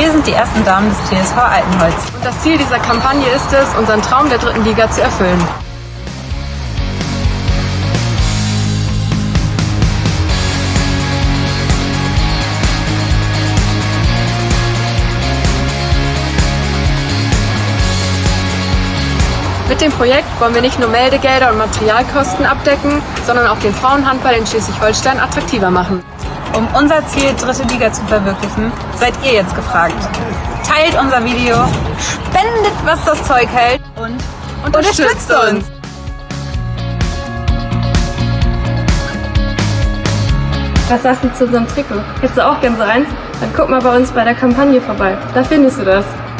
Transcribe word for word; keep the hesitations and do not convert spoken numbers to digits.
Wir sind die ersten Damen des T S V Altenholz. Und das Ziel dieser Kampagne ist es, unseren Traum der dritten Liga zu erfüllen. Mit dem Projekt wollen wir nicht nur Meldegelder und Materialkosten abdecken, sondern auch den Frauenhandball in Schleswig-Holstein attraktiver machen. Um unser Ziel, dritte Liga zu verwirklichen, seid ihr jetzt gefragt. Teilt unser Video, spendet, was das Zeug hält und unterstützt uns! Was sagst du zu unserem Trikot? Hättest du auch gern so eins? Dann guck mal bei uns bei der Kampagne vorbei. Da findest du das.